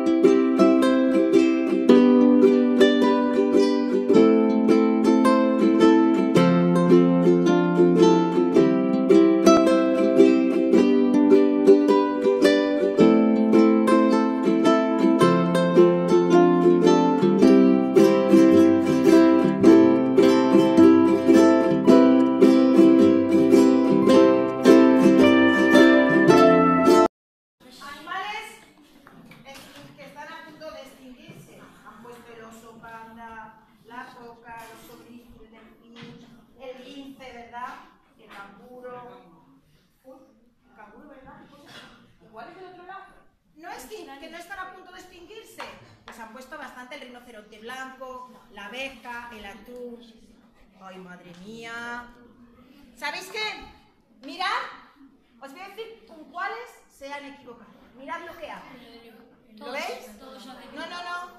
Que no están a punto de extinguirse, pues han puesto bastante el rinoceronte blanco, la abeja, el atún. ¡Ay, madre mía! ¿Sabéis qué? Mirad, os voy a decir con cuáles se han equivocado. Mirad lo que hago. ¿Lo veis? No.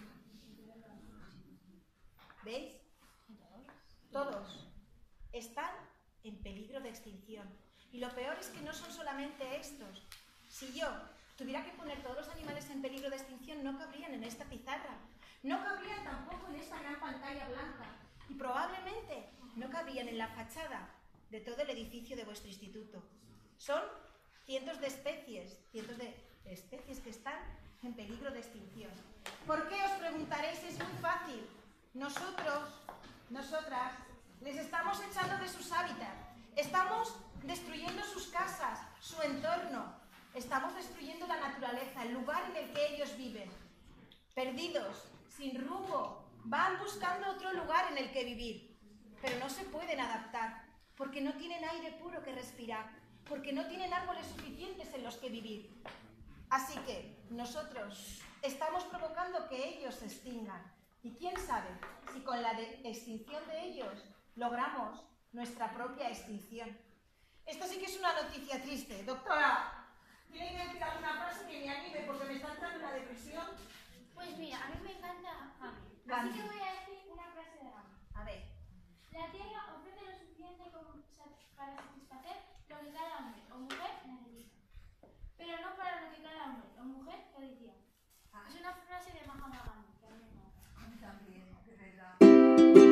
¿Veis? Todos están en peligro de extinción. Y lo peor es que no son solamente estos. Si yo tuviera que poner todos los animales en peligro de extinción, no cabrían en esta pizarra, no cabrían tampoco en esta gran pantalla blanca y probablemente no cabrían en la fachada de todo el edificio de vuestro instituto. Son cientos de especies que están en peligro de extinción. ¿Por qué, os preguntaréis? Es muy fácil. Nosotras, les estamos echando de sus hábitats, estamos destruyendo sus casas, su entorno. Estamos destruyendo la naturaleza, el lugar en el que ellos viven. Perdidos, sin rumbo, van buscando otro lugar en el que vivir. Pero no se pueden adaptar, porque no tienen aire puro que respirar, porque no tienen árboles suficientes en los que vivir. Así que nosotros estamos provocando que ellos se extingan. Y quién sabe si con la extinción de ellos logramos nuestra propia extinción. Esto sí que es una noticia triste. Doctora, ¿tiene que decir alguna frase que me anime porque me está entrando una depresión? Pues mira, a mí me encanta Gandhi. Así que voy a decir una frase de Gandhi. A ver. La tierra ofrece lo suficiente para satisfacer lo que cada hombre o mujer necesita, pero no para lo que cada hombre o mujer codicia. Es una frase de Mahatma Gandhi, que a mí me encanta. A mí también, de verdad.